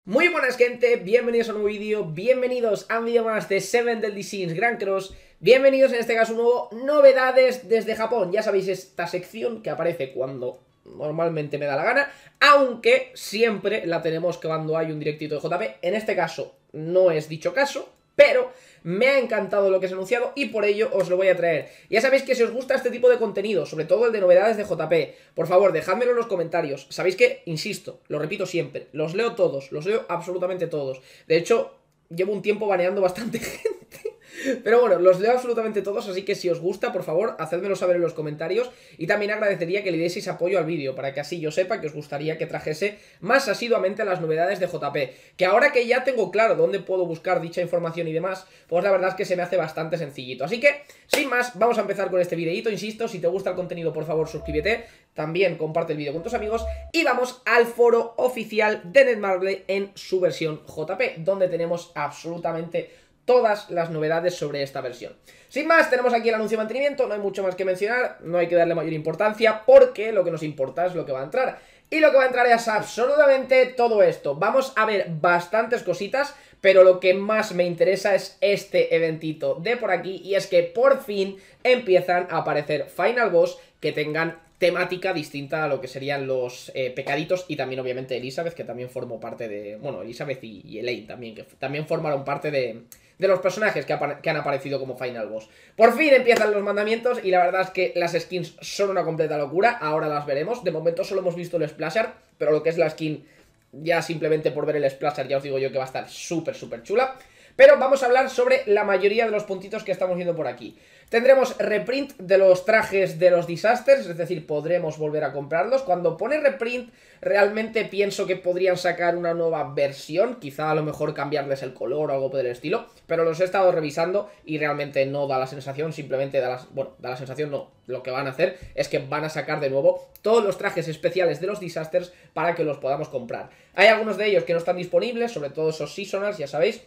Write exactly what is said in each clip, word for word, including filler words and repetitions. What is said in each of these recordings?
Muy buenas gente, bienvenidos a un nuevo vídeo, bienvenidos a un vídeo más de Seven Deadly Sins Grand Cross. Bienvenidos en este caso a un nuevo novedades desde Japón. Ya sabéis, esta sección que aparece cuando normalmente me da la gana, aunque siempre la tenemos cuando hay un directito de J P. En este caso no es dicho caso, pero me ha encantado lo que se ha anunciado y por ello os lo voy a traer. Ya sabéis que si os gusta este tipo de contenido, sobre todo el de novedades de J P, por favor, dejádmelo en los comentarios. Sabéis que, insisto, lo repito siempre, los leo todos, los leo absolutamente todos. De hecho, llevo un tiempo baneando bastante gente. Pero bueno, los leo absolutamente todos, así que si os gusta, por favor, hacedmelo saber en los comentarios. Y también agradecería que le dieseis apoyo al vídeo, para que así yo sepa que os gustaría que trajese más asiduamente las novedades de J P. Que ahora que ya tengo claro dónde puedo buscar dicha información y demás, pues la verdad es que se me hace bastante sencillito. Así que, sin más, vamos a empezar con este videíto. Insisto, si te gusta el contenido, por favor, suscríbete. También comparte el vídeo con tus amigos. Y vamos al foro oficial de Netmarble en su versión J P, donde tenemos absolutamente todas las novedades sobre esta versión. Sin más, tenemos aquí el anuncio de mantenimiento, no hay mucho más que mencionar, no hay que darle mayor importancia porque lo que nos importa es lo que va a entrar. Y lo que va a entrar es absolutamente todo esto. Vamos a ver bastantes cositas, pero lo que más me interesa es este eventito de por aquí, y es que por fin empiezan a aparecer Final Boss que tengan temática distinta a lo que serían los eh, pecaditos, y también obviamente Elizabeth, que también formó parte de... Bueno, Elizabeth y, y Elaine también, que también formaron parte de... de los personajes que, que han aparecido como Final Boss. Por fin empiezan los mandamientos y la verdad es que las skins son una completa locura. Ahora las veremos. De momento solo hemos visto el Splasher, pero lo que es la skin, ya simplemente por ver el Splasher ya os digo yo que va a estar súper súper chula. Pero vamos a hablar sobre la mayoría de los puntitos que estamos viendo por aquí. Tendremos reprint de los trajes de los Disasters, es decir, podremos volver a comprarlos. Cuando pone reprint, realmente pienso que podrían sacar una nueva versión, quizá a lo mejor cambiarles el color o algo por el estilo, pero los he estado revisando y realmente no da la sensación, simplemente da la, bueno, da la sensación no, lo que van a hacer es que van a sacar de nuevo todos los trajes especiales de los Disasters para que los podamos comprar. Hay algunos de ellos que no están disponibles, sobre todo esos Seasonals, ya sabéis.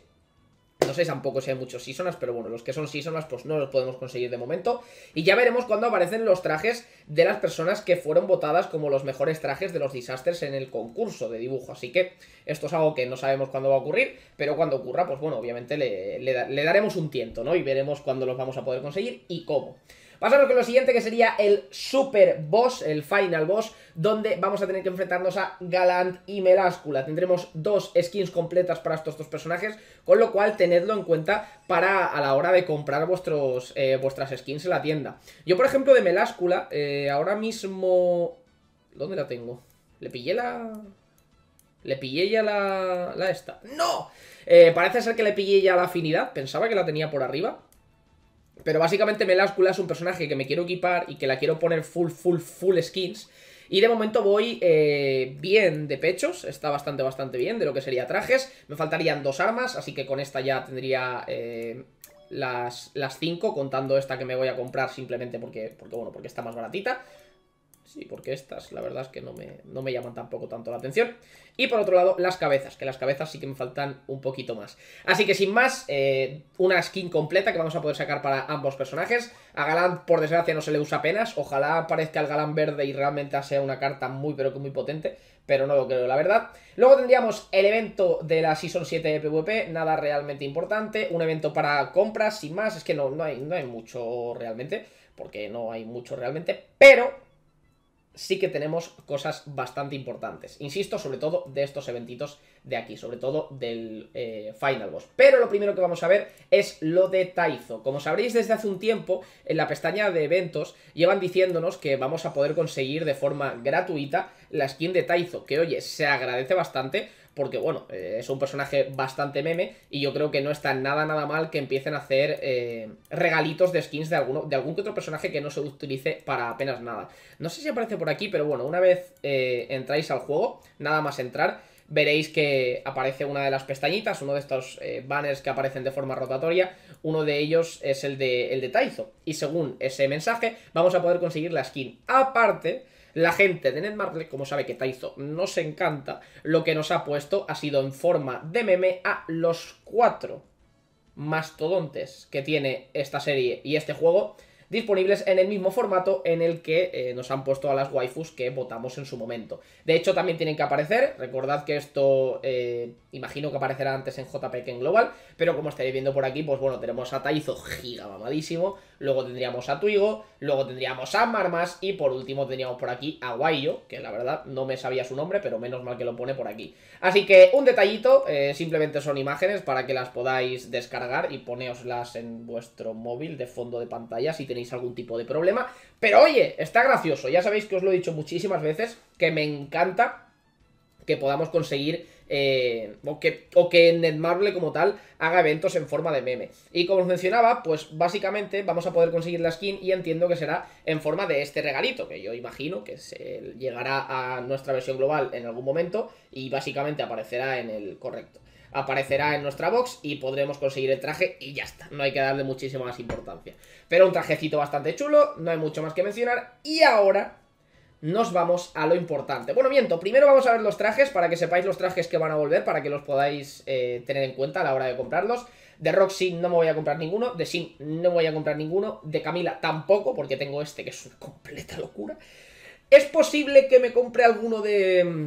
No sé tampoco si hay muchos Seasonals, pero bueno, los que son Seasonals pues no los podemos conseguir de momento. Y ya veremos cuando aparecen los trajes de las personas que fueron votadas como los mejores trajes de los Disasters en el concurso de dibujo. Así que esto es algo que no sabemos cuándo va a ocurrir, pero cuando ocurra, pues bueno, obviamente le, le, le daremos un tiento, ¿no? Y veremos cuándo los vamos a poder conseguir y cómo. Pasamos con lo siguiente, que sería el Super Boss, el Final Boss, donde vamos a tener que enfrentarnos a Galant y Meláscula. Tendremos dos skins completas para estos dos personajes, con lo cual tenedlo en cuenta para a la hora de comprar vuestros, eh, vuestras skins en la tienda. Yo, por ejemplo, de Meláscula, eh, ahora mismo... ¿Dónde la tengo? ¿Le pillé la...? ¿Le pillé ya la... la esta? ¡No! Eh, parece ser que le pillé ya la afinidad, pensaba que la tenía por arriba. Pero básicamente Meláscula es un personaje que me quiero equipar y que la quiero poner full, full, full skins. Y de momento voy eh, bien de pechos, está bastante, bastante bien de lo que sería trajes. Me faltarían dos armas, así que con esta ya tendría eh, las, las cinco, contando esta que me voy a comprar simplemente porque, porque, bueno, porque está más baratita. Sí, porque estas, la verdad es que no me, no me llaman tampoco tanto la atención. Y por otro lado, las cabezas, que las cabezas sí que me faltan un poquito más. Así que sin más, eh, una skin completa que vamos a poder sacar para ambos personajes. A Galant, por desgracia, no se le usa apenas. Ojalá aparezca el Galant verde y realmente sea una carta muy, pero que muy potente. Pero no lo creo, la verdad. Luego tendríamos el evento de la Season siete de PvP, nada realmente importante. Un evento para compras, sin más. Es que no, no, hay, no hay mucho realmente, porque no hay mucho realmente, pero... sí que tenemos cosas bastante importantes. Insisto, sobre todo de estos eventitos de aquí, sobre todo del eh, Final Boss. Pero lo primero que vamos a ver es lo de Taizo. Como sabréis, desde hace un tiempo, en la pestaña de eventos, llevan diciéndonos que vamos a poder conseguir de forma gratuita la skin de Taizo, que oye, se agradece bastante, porque bueno, eh, es un personaje bastante meme y yo creo que no está nada nada mal que empiecen a hacer eh, regalitos de skins de, alguno, de algún que otro personaje que no se utilice para apenas nada. No sé si aparece por aquí, pero bueno, una vez eh, entráis al juego, nada más entrar, veréis que aparece una de las pestañitas, uno de estos eh, banners que aparecen de forma rotatoria. Uno de ellos es el de, el de Taizo, y según ese mensaje vamos a poder conseguir la skin. Aparte, la gente de Netmarble, como sabe que Taizo nos encanta, lo que nos ha puesto ha sido en forma de meme a los cuatro mastodontes que tiene esta serie y este juego disponibles en el mismo formato en el que eh, nos han puesto a las waifus que votamos en su momento. De hecho, también tienen que aparecer, recordad que esto eh, imagino que aparecerá antes en J P que en Global, pero como estaréis viendo por aquí, pues bueno, tenemos a Taizo giga mamadísimo, luego tendríamos a Twigo, luego tendríamos a Marmas y por último tendríamos por aquí a Guayo, que la verdad no me sabía su nombre, pero menos mal que lo pone por aquí. Así que un detallito, eh, simplemente son imágenes para que las podáis descargar y poneoslas en vuestro móvil de fondo de pantalla si tenéis algún tipo de problema. Pero oye, está gracioso, ya sabéis que os lo he dicho muchísimas veces, que me encanta que podamos conseguir eh, o, que, o que Netmarble como tal haga eventos en forma de meme. Y como os mencionaba, pues básicamente vamos a poder conseguir la skin y entiendo que será en forma de este regalito, que yo imagino que se llegará a nuestra versión global en algún momento y básicamente aparecerá en el correcto. Aparecerá en nuestra box y podremos conseguir el traje y ya está, no hay que darle muchísima más importancia. Pero un trajecito bastante chulo, no hay mucho más que mencionar. Y ahora nos vamos a lo importante. Bueno, miento, primero vamos a ver los trajes para que sepáis los trajes que van a volver, para que los podáis eh, tener en cuenta a la hora de comprarlos. De Roxy no me voy a comprar ninguno, de Sin no me voy a comprar ninguno, de Camila tampoco, porque tengo este que es una completa locura. Es posible que me compre alguno de...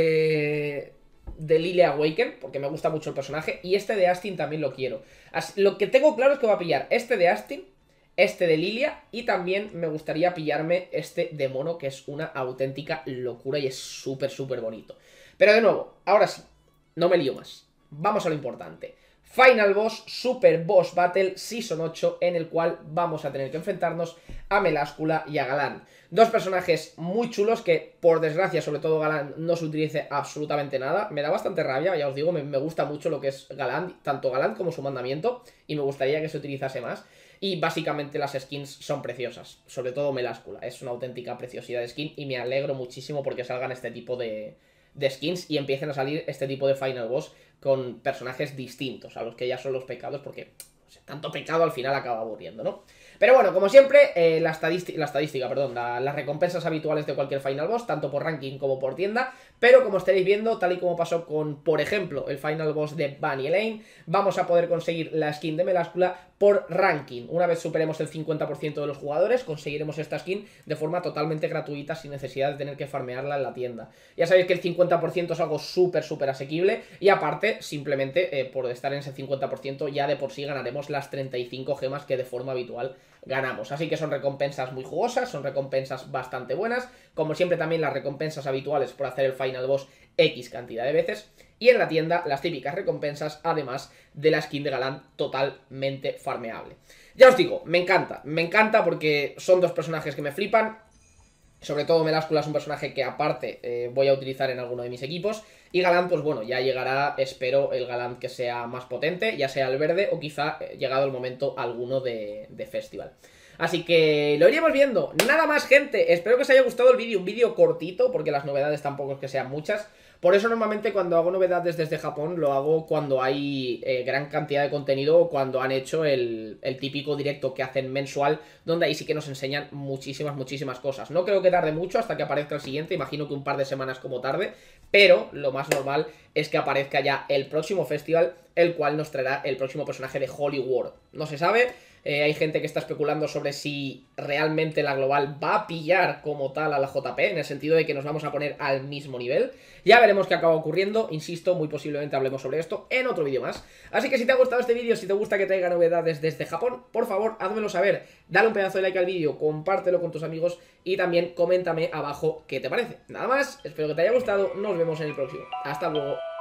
Eh, de Lilia Awaken, porque me gusta mucho el personaje, y este de Astin también lo quiero. Así, lo que tengo claro es que voy a pillar este de Astin, este de Lilia, y también me gustaría pillarme este de Mono, que es una auténtica locura y es súper, súper bonito. Pero de nuevo, ahora sí, no me lío más. Vamos a lo importante. Final Boss, Super Boss Battle Season ocho, en el cual vamos a tener que enfrentarnos a Meláscula y a Galán. Dos personajes muy chulos que, por desgracia, sobre todo Galán, no se utilice absolutamente nada. Me da bastante rabia, ya os digo, me, me gusta mucho lo que es Galán, tanto Galán como su mandamiento, y me gustaría que se utilizase más. Y básicamente las skins son preciosas, sobre todo Meláscula, es una auténtica preciosidad de skin y me alegro muchísimo porque salgan este tipo de, de skins y empiecen a salir este tipo de Final Boss con personajes distintos a los que ya son los pecados, porque o sea, tanto pecado al final acaba aburriendo, ¿no? Pero bueno, como siempre, eh, la, estadística, la estadística, perdón, la, las recompensas habituales de cualquier Final Boss, tanto por ranking como por tienda, pero como estaréis viendo, tal y como pasó con, por ejemplo, el Final Boss de Bunny Lane, vamos a poder conseguir la skin de Meláscula por ranking. Una vez superemos el cincuenta por ciento de los jugadores, conseguiremos esta skin de forma totalmente gratuita, sin necesidad de tener que farmearla en la tienda. Ya sabéis que el cincuenta por ciento es algo súper, súper asequible, y aparte, simplemente, eh, por estar en ese cincuenta por ciento, ya de por sí ganaremos las treinta y cinco gemas que de forma habitual ganamos. Así que son recompensas muy jugosas, son recompensas bastante buenas, como siempre también las recompensas habituales por hacer el Final Boss X cantidad de veces, y en la tienda las típicas recompensas, además de la skin de Galán totalmente farmeable. Ya os digo, me encanta, me encanta porque son dos personajes que me flipan. Sobre todo Meláscula es un personaje que aparte eh, voy a utilizar en alguno de mis equipos. Y Galán, pues bueno, ya llegará, espero, el Galán que sea más potente, ya sea el verde o quizá, eh, llegado el momento, alguno de, de Festival. Así que lo iremos viendo. Nada más, gente, espero que os haya gustado el vídeo, un vídeo cortito, porque las novedades tampoco es que sean muchas. Por eso normalmente cuando hago novedades desde Japón lo hago cuando hay eh, gran cantidad de contenido o cuando han hecho el, el típico directo que hacen mensual, donde ahí sí que nos enseñan muchísimas, muchísimas cosas. No creo que tarde mucho hasta que aparezca el siguiente, imagino que un par de semanas como tarde, pero lo más normal es que aparezca ya el próximo festival, el cual nos traerá el próximo personaje de Holy War. No se sabe. Eh, hay gente que está especulando sobre si realmente la global va a pillar como tal a la J P, en el sentido de que nos vamos a poner al mismo nivel. Ya veremos qué acaba ocurriendo, insisto, muy posiblemente hablemos sobre esto en otro vídeo más. Así que si te ha gustado este vídeo, si te gusta que traiga novedades desde Japón, por favor, házmelo saber, dale un pedazo de like al vídeo, compártelo con tus amigos y también coméntame abajo qué te parece. Nada más, espero que te haya gustado, nos vemos en el próximo. Hasta luego.